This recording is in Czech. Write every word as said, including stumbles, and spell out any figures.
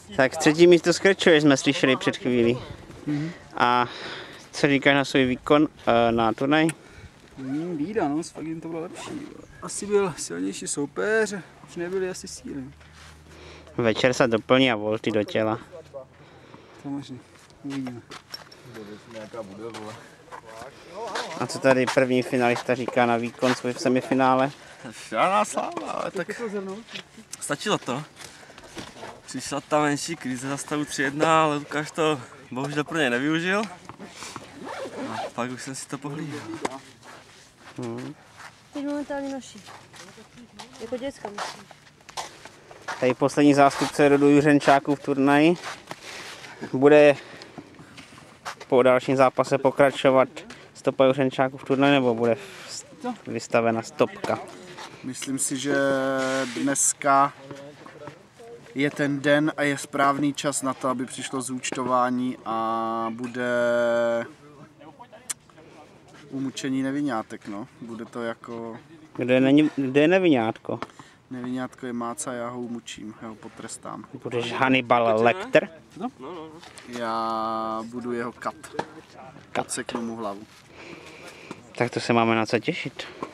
Tak třetí místo skrčuje, jsme slyšeli před chvílí. Mm-hmm. A co říkáš na svůj výkon uh, na turnaj? Hmm, bída, no, s Fagim to bylo lepší. Asi byl silnější soupeř, už nebyly asi síly. Večer se doplní a volty do těla. Samozřejmě, uvidíme. A co tady první finalista říká na výkon svůj v semifinále? Žádná sláva, ale tak stačilo to. Přišla ta menší krize za stavu tři jedna, ale Lukáš to bohužel pro něj nevyužil. A pak už jsem si to pohlídal. Hmm. Teď momentálně naši. Jako děcka myslím. Tady poslední zástupce rodu Juřenčáků v turnaji. Bude po dalším zápase pokračovat stopa Juřenčáků v turnaji, nebo bude vystavena stopka? Myslím si, že dneska je ten den a je správný čas na to, aby přišlo zúčtování a bude umučení neviňátek, no. Bude to jako... Kde, není, kde je neviňátko? Neviňátko je Máca, já ho umučím, já ho potrestám. Budeš Hannibal Lecter? No. Já budu jeho kat. Odseknu mu hlavu. Tak to se máme na co těšit.